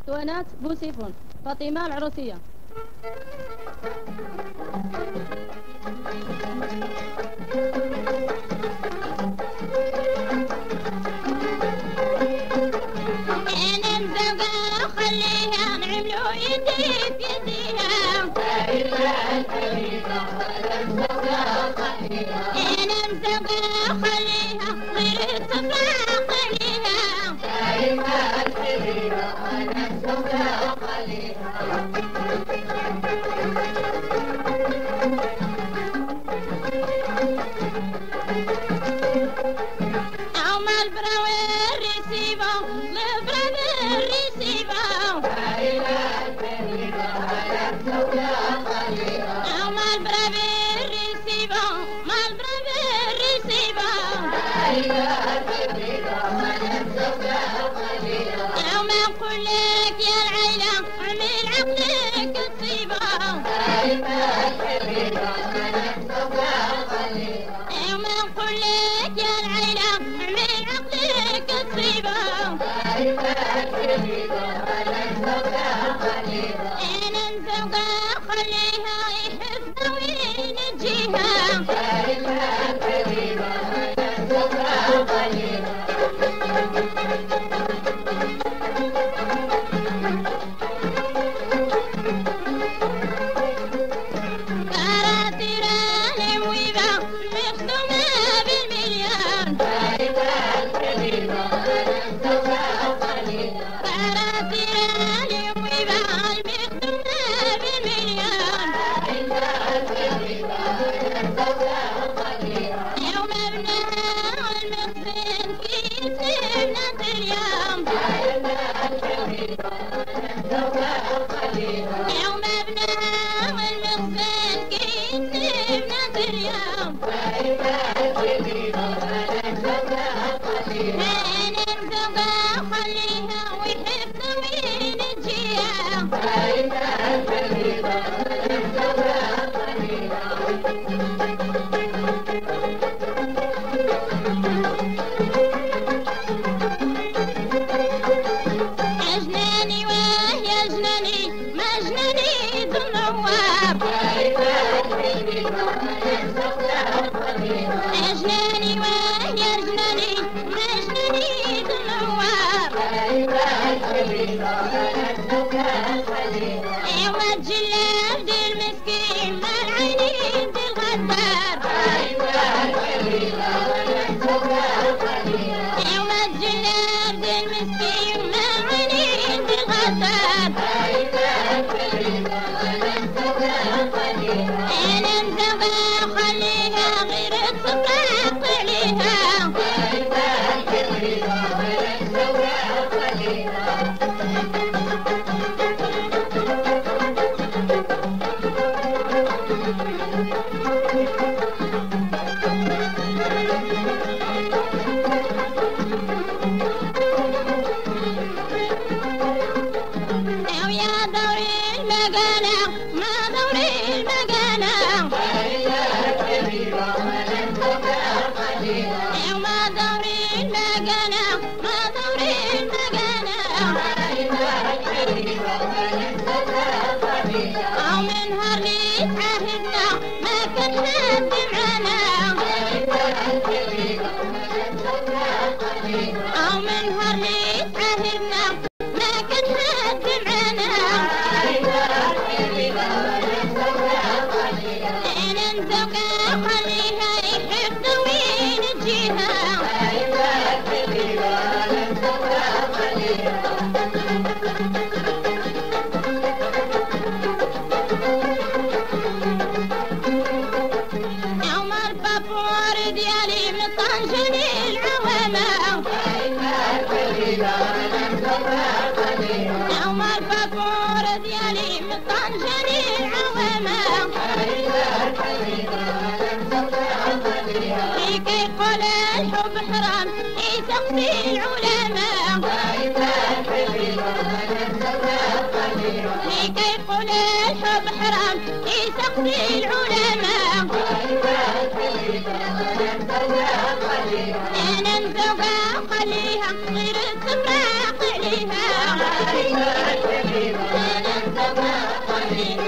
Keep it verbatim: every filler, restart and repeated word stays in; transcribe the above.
اسطوانات بوسيفون فاطمة العروسية. انا مزوقة خليها نعملو يدي بيديها انا مزوقة خليها غير التفراق عليها انا مزوقة خليها يوم اقول لك يا العيلة اعمل عقلك تصيبه يوم اقول لك يا العيلة اعمل عقلك تصيبه انا نزوقة خليها يحفظ وينجيها يوم ابنها والمخزن كيس ابنة اليوم انا مزوقة خليها ويحفظ وينجيها اجناني وهي اجناني مجنني ذو النواب اجناني وهي اجناني مجنني ذو النواب يوم الجلاب دي المسكين مع العينين دي الغدار يوم الجلاب دي المسكين مع العينين دي الغدار انا مزوقة خليها غير التفراق عليها او يا دوري المقالة ما دوري المقالة او ما دوري المقالة ما دوري المقالة او من نهار اللي تعهدنا ما كان حد معانا او من نهار اللي تعهدنا ما كان حد معانا انا نزوقة خليها يحفظ وينجيها يوم البابور ديالي من طنجة العوامة يوم البابور ديالي من طنجة العوامة اللي كيقول الحب حرام يسقسي العلماء اللي كيقول الحب حرام يسقسي العلماء انا مزوقة خليها غير التفراق عليها طبيب أنا الدواء طبيب